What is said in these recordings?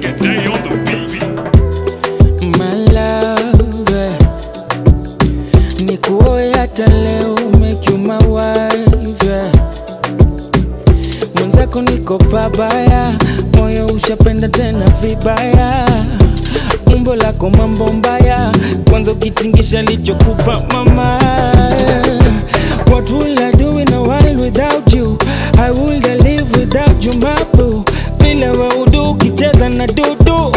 Reggae on the beat. My love, nikuoe hata leo, make you my wife. Mwenzako niko pabaya, moyo ushapenda tena vibaya. Umbo lako mambo mbaya, kwanza ukitingisha lichokupa mama. What will I do in a world without you? How will I live without you, my boo? Vile wa udu ukicheza na dudu.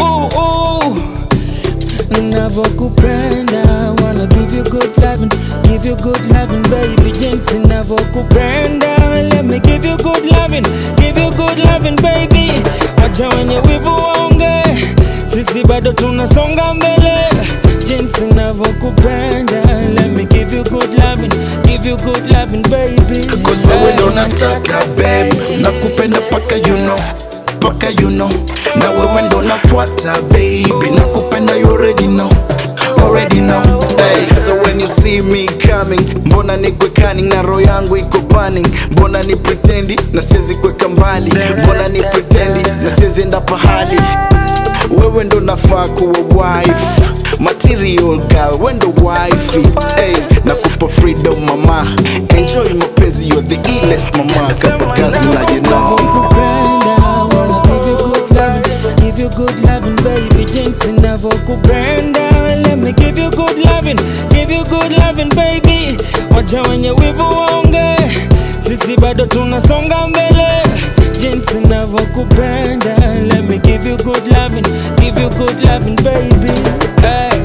Navokupenda, wanna give you good loving, baby. Jinsi navokupenda, let me give you good loving, baby. Wacha wenye wivu waonge, sisi bado tunasonga mbele. Jinsi navokupenda, let me give you good loving, baby. Cause wewe ndo nataka babe, nakupenda paka you know, na wewe ndo nafuata baby, nakupenda you already know. Hey, so when you see me coming, mbona nikwe cunning na roho yangu iko burning? Mbona ni pretendi na siwezi kweka mbali? Mbona ni pretendi na siwezi enda pahali? Wewe ndo nafaa kuwa wife, material girl, wewe ndo wifey. Hey, nakupa freedom mama, enjoy mapenzi, you're the illest mama. Kapa kazi na you know. Wanna give you good loving, baby. Jinsi navokupenda, let me give you good loving, baby. Wacha wenye wivu waonge, sisi bado tunasonga mbele. Jinsi navokupenda, let me give you good loving, baby. Hey.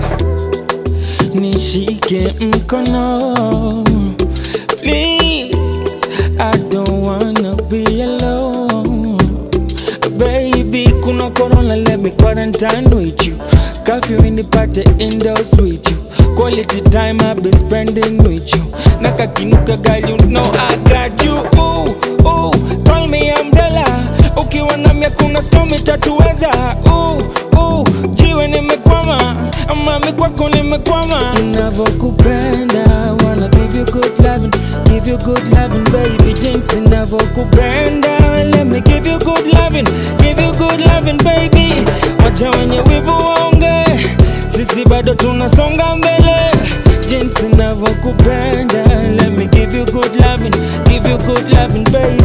Nishike mkono, please, I don't wanna be alone. Baby, kuna corona, let me quarantine with you. Curfew in the party, indoors with you. Quality time I've been spending with you. Nakakinuka girl, you know I got you. Ooh, call me umbrella. Ukiwa nami hakuna storm itatuweza. Jiwe nimekwama, mami kwako nimekwama. Navokupenda, wanna give you good loving, baby. Jinsi navokupenda, let me give you good loving, baby. Wacha wenye wivu waonge, sisi bado tunasonga mbele. Jinsi navokupenda, let me give you good loving, baby.